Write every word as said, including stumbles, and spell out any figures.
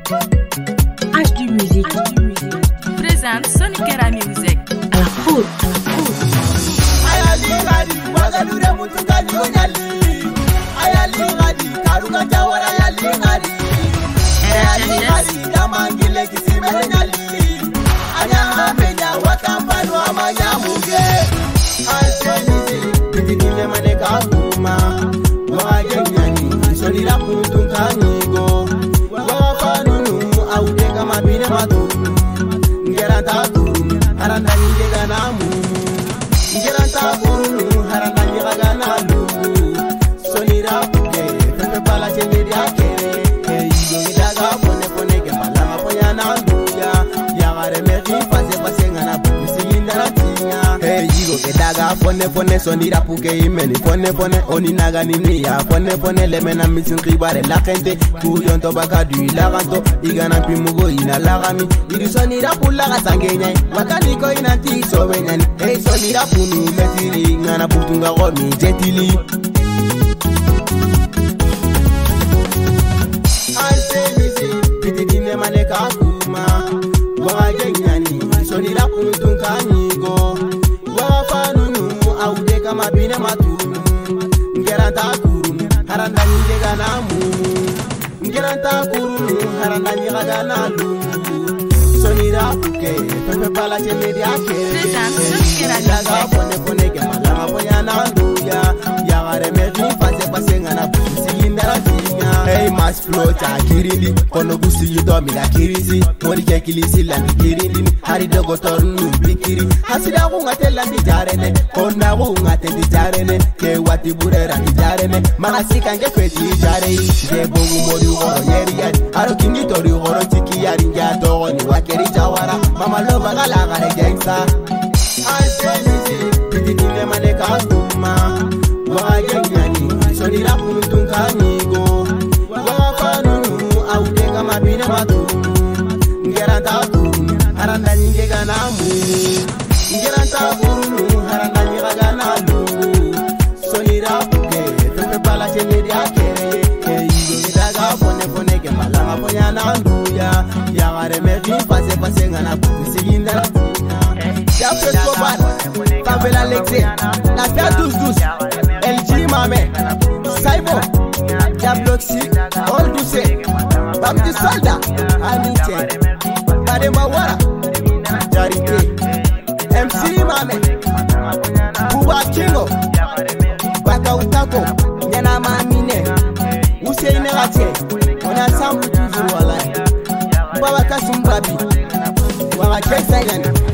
H D Music présente Sonic Era Music. à la faute, à la faute. Ayali gadi, wagalure mutukali onyali. Ayali gadi, karuka jawara ayali gadi. Ayali gadi, damangile kisimere nyali. Anya amenya wakampanu amanya muge. Alsenisi, pitidile maneka kuma. Wagenyani, sonira kuntunkanyigo. Wafanunu, audeka mabine matunu. Ngeranta tunu, aranda njega namu. Ngeranta tunu, aranda njega nalu. Sonira kuke, pepe pala chendiri akere. Hey, yongidaga pone pone ke palama ponya nanduya. Yagare meki pase pase ngana pisi indara tinya. Hey, yigo ke daga pone pone sonira puke imeni pone pone oni naga nini ya pone pone lemena misin kibare la gente kuyon to baka du la ganto igana pimugo ina lagami iri sonira pula kasangenya makani ko ina ti so benyani hey sonira punu metiri ngana putunga go mi gentili Alsenisi pitidine maneka kuma wagenyani sonira punu tunkanyigo wafanunu audeka mabine matunu ngeranta kurunu haranda njega namu ngeranta kurunu haranda njega nalu sonira kuke pepe pala chemedi akere jaga pone pone ke malama ponya nanduya yagare medi pase pase ngana busi indara tinya hey mas flow cha kirindi kono gusi yudomi ga kirisi mori ke kilisi la kirindi hari dogo tornu bikiri hasida ko ngatela ndi jarene kona ko ngatela jarene ke wati burera ndi jarene magasika nge feti jare je bogu mori goro yeri yari aro kingi tori goro tiki yari njato ni wakeri jawara mama lova gala gare gangsta Alsenisi pitidine maneka kuma wagenyani sonira kuntunkanyigo wafanunu audeka mabine matunu ngeranta tunu haranda njega namu ngeranta kurunu haranda njega nalu sonira kuke pepe pala chenedi akere eyigo ngidaga pone pone ke malama ponya nanduya yagare medi pase pase ngana pusi indara ya fesko ban tabela lexe la fia douce douce L G mame Saibo ya bloxi all douce bamti solda anite bade mawara jarite M C mame buba kingo baka utako nyana mamine useine gate on ensemble toujours wallahi baba kasumbabi wa kesa yani